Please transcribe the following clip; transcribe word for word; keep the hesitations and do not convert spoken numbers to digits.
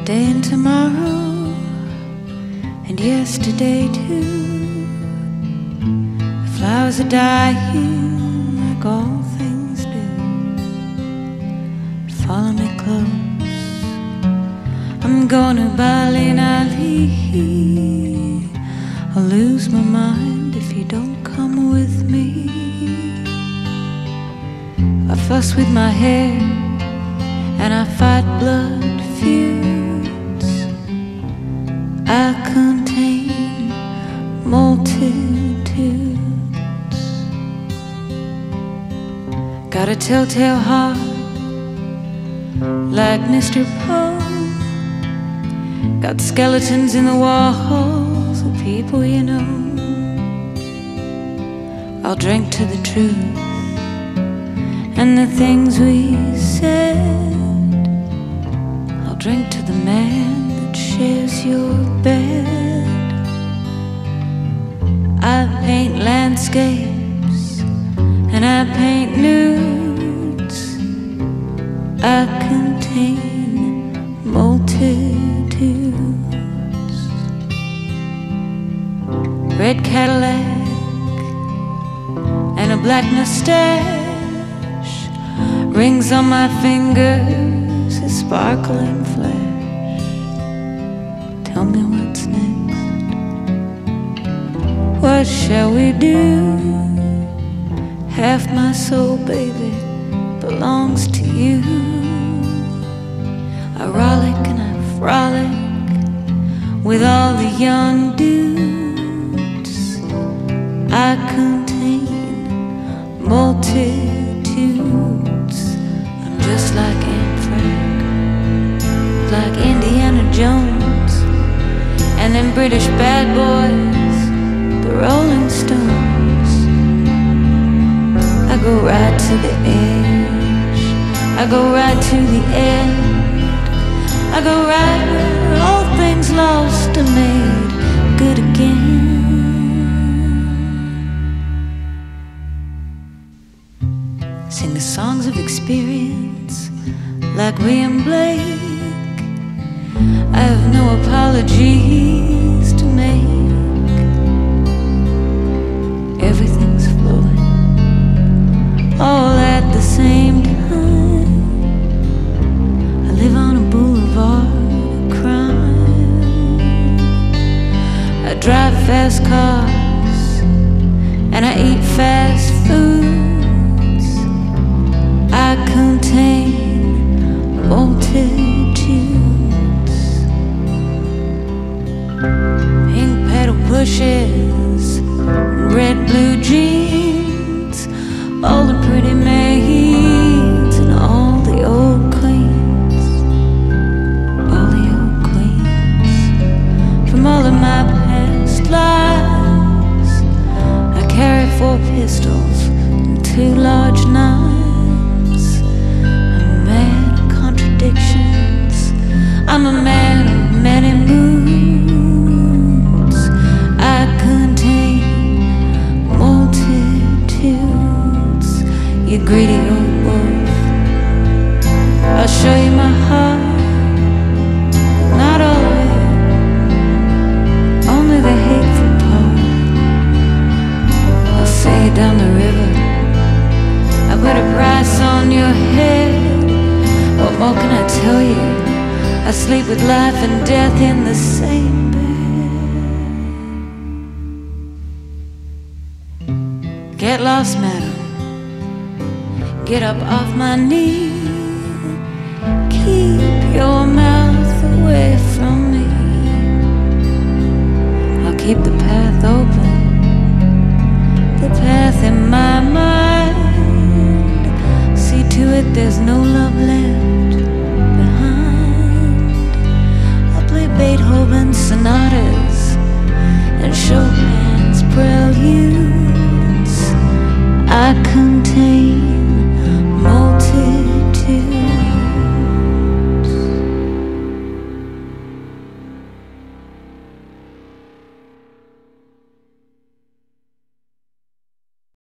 today and tomorrow, and yesterday too. The flowers are dying like all things do. Follow me close, I'm going to Berlin. I'll lose my mind if you don't come with me. I fuss with my hair and I fight blood feuds. I contain multitudes. Got a telltale heart like Mister Poe. Got skeletons in the walls of people you know. I'll drink to the truth and the things we said. I'll drink to the man that shares your bed. I paint landscapes and I paint nudes. I contain multitudes. Red Cadillac and a black mustache, rings on my fingers, a sparkling flash. Tell me what's next. What shall we do? Half my soul, baby, belongs to you. I rollick and I frolic with all the young dudes. I contain multitudes. I'm just like Anne Frank, like Indiana Jones, and them British bad boys, the Rolling Stones. I go right to the edge, I go right to the end. I go right where all things lost are made good again. Sing the songs of experience like William Blake. I have no apologies to make. Everything's flowing all at the same time. I live on a boulevard of crime. I drive fast cars and I eat fast food. I contain multitudes. Pink pedal pushes, red blue jeans, all the pretty maids and all the old queens, all the old queens from all of my past lives. I carry four pistols and two large knives. I'm a man of many moods. I contain multitudes. You greedy old wolf, I'll show you my heart. Not all of it, only the hateful part. I'll see you down the river, I put a price on your head. What more can I tell you? I sleep with life and death in the same bed. Get lost, madam, get up off my knee. Keep your mouth away from me. I'll keep the path open, the path in my mind. See to it there's no love left.